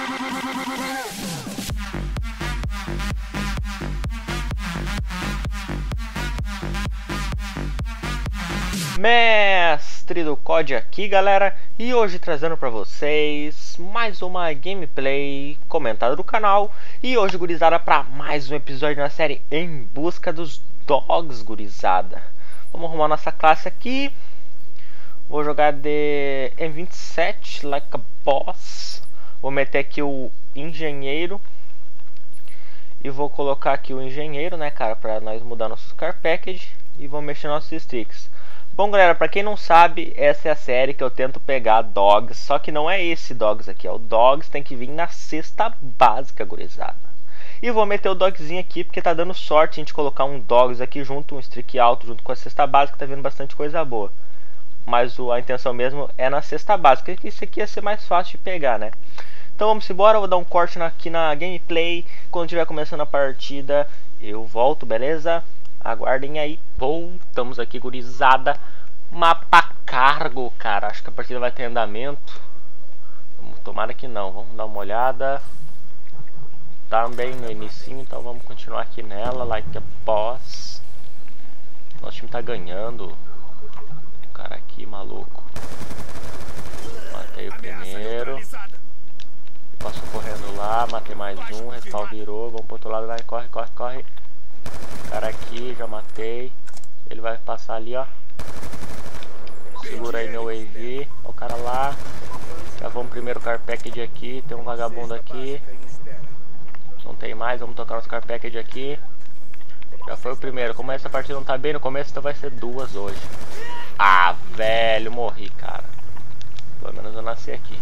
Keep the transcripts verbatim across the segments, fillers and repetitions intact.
Mestre do C O D aqui, galera, e hoje trazendo pra vocês mais uma gameplay comentada do canal. E hoje, gurizada, pra mais um episódio na série Em Busca dos Dogs, gurizada. Vamos arrumar nossa classe aqui. Vou jogar de M vinte e sete, like a boss. Vou meter aqui o engenheiro. E vou colocar aqui o engenheiro, né, cara, pra nós mudar nossos car package. E vou mexer nossos sticks. Bom, galera, pra quem não sabe, essa é a série que eu tento pegar dogs, só que não é esse dogs aqui, é o dogs tem que vir na cesta básica, gurizada. E vou meter o dogzinho aqui, porque tá dando sorte a gente colocar um dogs aqui junto, um streak alto junto com a cesta básica, tá vindo bastante coisa boa. Mas o, a intenção mesmo é na cesta básica, que isso aqui ia ser mais fácil de pegar, né? Então vamos embora, eu vou dar um corte na, aqui na gameplay, quando estiver começando a partida eu volto, beleza? Aguardem aí. Voltamos aqui, gurizada. Mapa cargo, cara. Acho que a partida vai ter andamento. Tomara que não. Vamos dar uma olhada. Também no inicinho, então vamos continuar aqui nela. Like a boss. Nosso time tá ganhando. O cara aqui, maluco. Matei o primeiro. Passou correndo lá. Matei mais um. Respawn virou. Vamos pro outro lado. Vai, corre, corre, corre. Cara aqui, já matei. Ele vai passar ali, ó. Segura aí meu A V. Ó o cara lá. Já vamos primeiro car package aqui. Tem um vagabundo aqui. Não tem mais, vamos tocar nos car package aqui. Já foi o primeiro. Como essa partida não tá bem no começo, então vai ser duas hoje. Ah, velho, morri, cara. Pelo menos eu nasci aqui.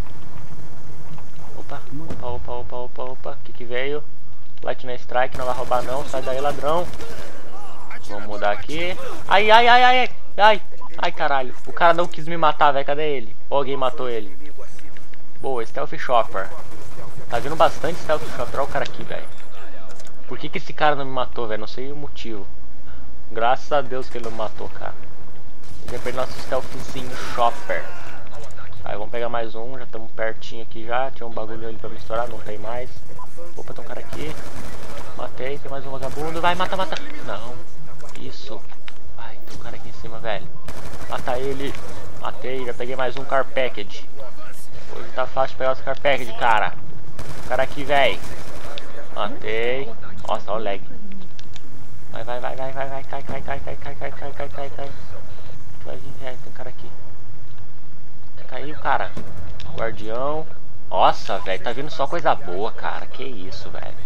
Opa, opa, opa, opa, opa, opa. O que que veio? Lightning Strike, não vai roubar não, sai daí, ladrão. Vamos mudar aqui. Ai, ai, ai, ai, ai, ai, ai, caralho. O cara não quis me matar, velho, cadê ele? Ou alguém matou ele? Boa, Stealth Shopper. Tá vindo bastante Stealth Shopper, olha o cara aqui, velho. Por que que esse cara não me matou, velho? Não sei o motivo. Graças a Deus que ele não me matou, cara. Ele vai nosso Stealthzinho Shopper. Aí vamos pegar mais um, já estamos pertinho aqui já. Tinha um bagulho ali pra misturar, não tem mais. Opa, tem um cara aqui. Matei, tem mais um vagabundo. Vai, mata, mata. Não. Isso. Ai, tem um cara aqui em cima, velho. Mata ele. Matei, já peguei mais um car package. Hoje tá fácil pegar os car package, cara. O cara aqui, velho. Matei. Nossa, olha o lag. Vai, vai, vai, vai, vai, vai. Cai, cai, cai, cai, cai, cai, cai, cai, cai, cai. Vai vir, velho. Tem um cara aqui. Caiu, cara. Guardião. Nossa, velho, tá vindo só coisa boa, cara. Que isso, velho.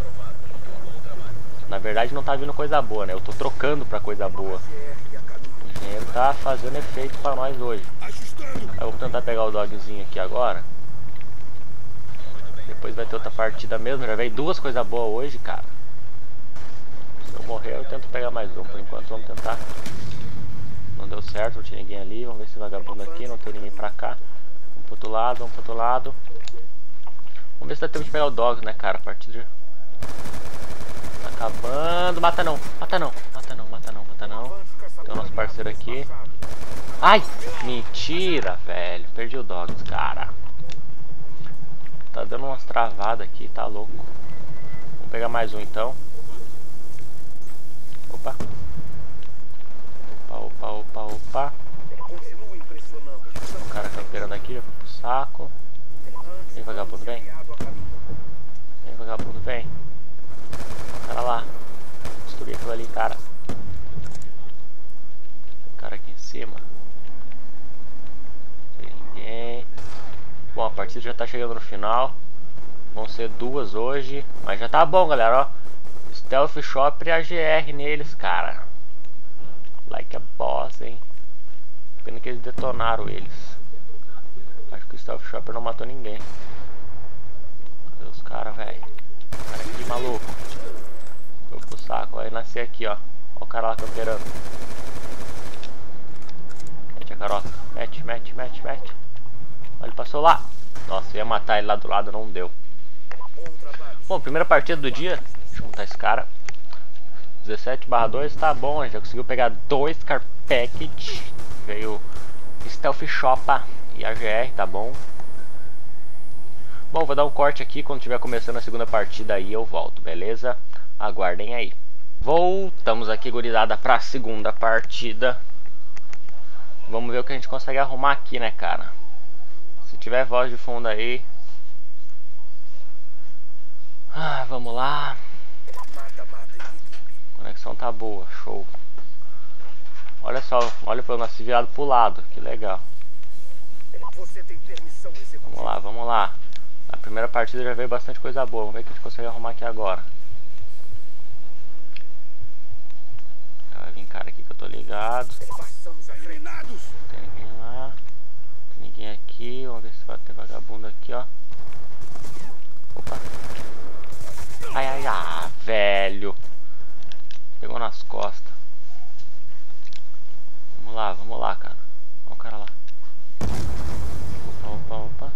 Na verdade não tá vindo coisa boa, né? Eu tô trocando pra coisa boa. O engenheiro tá fazendo efeito pra nós hoje. Aí eu vou tentar pegar o dogzinho aqui agora. Depois vai ter outra partida mesmo. Já veio duas coisas boas hoje, cara. Se eu morrer eu tento pegar mais um. Por enquanto vamos tentar. Não deu certo, não tinha ninguém ali. Vamos ver se vagabundo aqui, não tem ninguém pra cá. Vamos pro outro lado, vamos pro outro lado. Vamos ver se dá tempo de pegar o dog, né, cara? A partida tá acabando. Mata não, mata não, mata não, mata não, mata não. Tem o nosso parceiro aqui. Ai, mentira, velho. Perdi o dogs, cara. Tá dando umas travadas aqui, tá louco. Vamos pegar mais um então. Opa. Opa, opa, opa, opa. O cara camperando aqui, já foi pro saco. Vem, vagabundo, vem. Vem, vagabundo, vem. O cara lá. Destruir aquilo ali, cara. Tem cara aqui em cima. Não tem ninguém. Bom, a partida já tá chegando no final. Vão ser duas hoje. Mas já tá bom, galera, ó. Stealth Shopper e A G R neles, cara. Like a boss, hein. Pena que eles detonaram eles. Acho que o Stealth Shopper não matou ninguém. Cadê os caras, velho? Cara aqui, maluco. Foi pro saco. Vai nascer aqui, ó. Ó o cara lá camperando. Mete a carota. Mete, mete, mete, mete. Olha, ele passou lá. Nossa, eu ia matar ele lá do lado, não deu. Bom, primeira partida do dia. Deixa eu montar esse cara. dezessete barra dois, tá bom. Já conseguiu pegar dois car package. Veio Stealth Shopper e A G R, tá bom. Bom, vou dar um corte aqui. Quando estiver começando a segunda partida aí eu volto, beleza? Aguardem aí. Voltamos aqui, gurizada, pra segunda partida. Vamos ver o que a gente consegue arrumar aqui, né, cara? Se tiver voz de fundo aí. Ah, vamos lá. A conexão tá boa, show. Olha só, olha para o nosso virado pro lado, que legal. Vamos lá, vamos lá. Na primeira partida já veio bastante coisa boa. Vamos ver o que a gente consegue arrumar aqui agora. Vai vir cara aqui que eu tô ligado. Não tem ninguém lá. Não tem ninguém aqui. Vamos ver se vai ter vagabundo aqui, ó. Opa. Ai, ai, ah, velho. Pegou nas costas. Vamos lá, vamos lá, cara. Olha o cara lá. Opa, opa, opa.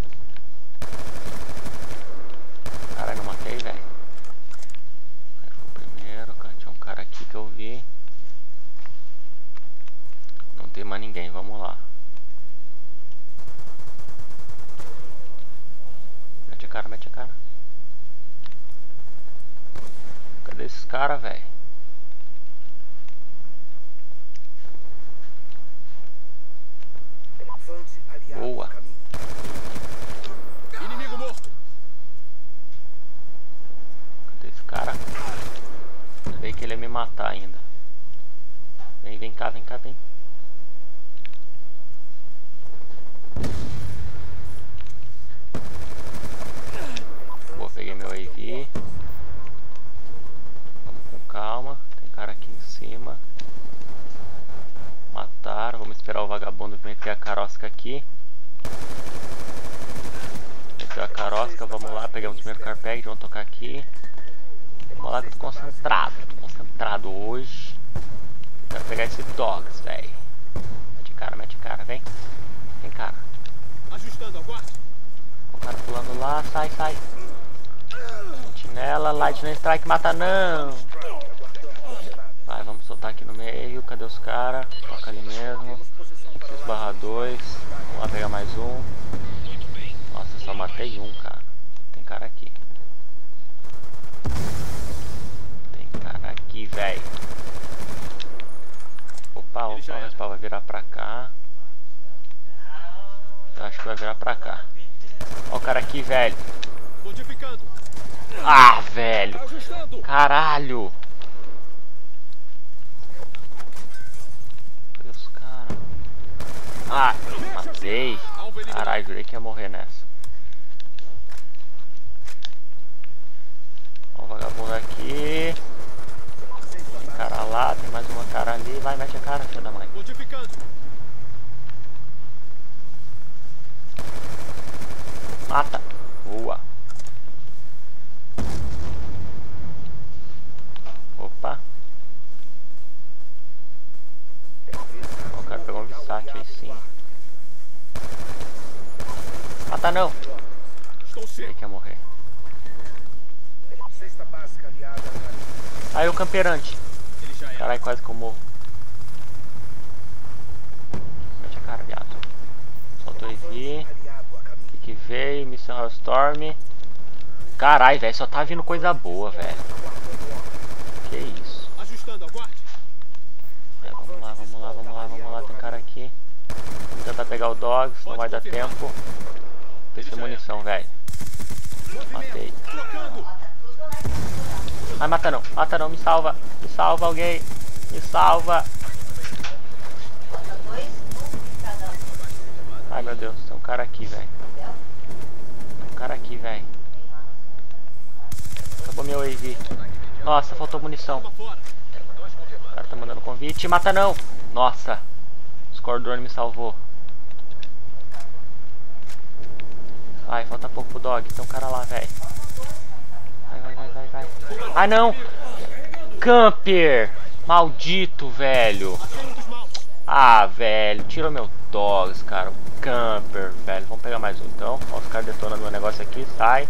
Caralho, não matei, velho. Aí foi o primeiro, cara. Tinha um cara aqui que eu vi. Não tem mais ninguém, vamos lá. Mete a cara, mete a cara. Cadê esses caras, velho? Boa. Inimigo morto. Cadê esse cara? Eu sei que ele ia me matar ainda. Vem, vem cá, vem cá, vem. Boa, peguei meu A V. Vamos com calma. Tem cara aqui em cima. Mataram. Vamos esperar o vagabundo meter a carosca aqui. Meteu a carosca, vamos lá. Pegamos o primeiro carpeg, vamos tocar aqui. Vamos lá que eu tô concentrado. Tô concentrado hoje. Quero pegar esse dogs, velho. Mete cara, mete cara, vem. Vem, cara. Ajustando, aguarde. O cara pulando lá, sai, sai. Sentinela, Lightning Strike, mata não. Vai, vamos soltar aqui no meio. Cadê os caras? Toca ali mesmo. seis barra dois. Vamos lá pegar mais um. Nossa, só matei um, cara. Tem cara aqui. Tem cara aqui, velho. Opa, opa, o respawn vai virar pra cá. Eu acho que vai virar pra cá. Ó o cara aqui, velho. Ah, velho. Caralho. Cadê os caras? Ah, matei. Caralho, jurei que ia morrer nessa. Ó o vagabundo aqui. Tem cara lá, tem mais uma cara ali. Vai, mete a cara, filho da mãe. Mata. Boa. Opa. Ó, o cara pegou um Visat aí sim. Mata não. Ele quer morrer. Aí o camperante. Caralho, quase que eu morro. Mete a cara, viado. Soltou aqui. O que veio? Missão Hellstorm. Caralho, velho, só tá vindo coisa boa, velho. Que isso. É, vamos lá, vamos lá, vamos lá, vamos lá. Tem cara aqui. Vamos tentar pegar o Dogs, não vai dar tempo. Tem munição, velho. Matei. Ai, mata não, mata não, me salva. Me salva alguém. Me salva. Ai, meu Deus, tem um cara aqui, velho. Tem um cara aqui, velho. Acabou meu A V. Nossa, faltou munição. O cara tá mandando convite. Mata não. Nossa. O Squadron me salvou. Ai, falta pouco pro dog. Tem um cara lá, velho. Vai, vai, vai, vai, vai. Ai, não. Camper. Maldito, velho. Ah, velho. Tirou meu dogs, cara. Camper, velho. Vamos pegar mais um, então. Ó, os caras detonando meu negócio aqui. Sai.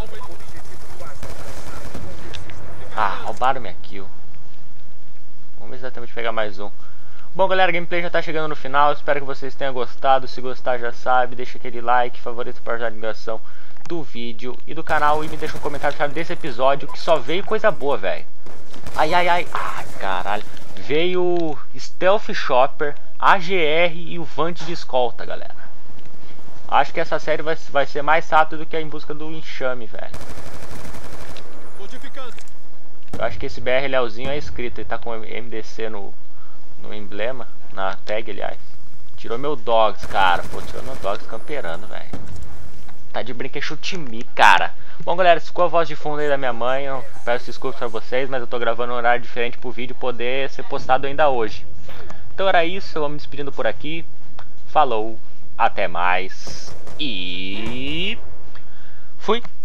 Ah, roubaram minha kill. Vamos ver se dá tempo de pegar mais um. Bom, galera, a gameplay já tá chegando no final. Espero que vocês tenham gostado. Se gostar, já sabe, deixa aquele like, favorito para a divulgação. do vídeo e do canal e me deixa um comentário chave desse episódio que só veio coisa boa, velho. Ai, ai, ai, ai, caralho. Veio Stealth Chopper, A G R e o Vante de escolta, galera. Acho que essa série vai, vai ser mais rápida do que a Em Busca do Enxame, velho. Modificando. Eu acho que esse B R Leozinho é escrito, ele tá com M D C no, no emblema, na tag, aliás. Tirou meu Dogs, cara. Pô, tirou meu Dogs camperando, velho. Tá de brinquedo, chute me, cara. Bom, galera, ficou a voz de fundo aí da minha mãe. Eu peço desculpas pra vocês, mas eu tô gravando um horário diferente pro vídeo poder ser postado ainda hoje. Então era isso, eu vou me despedindo por aqui. Falou, até mais e fui!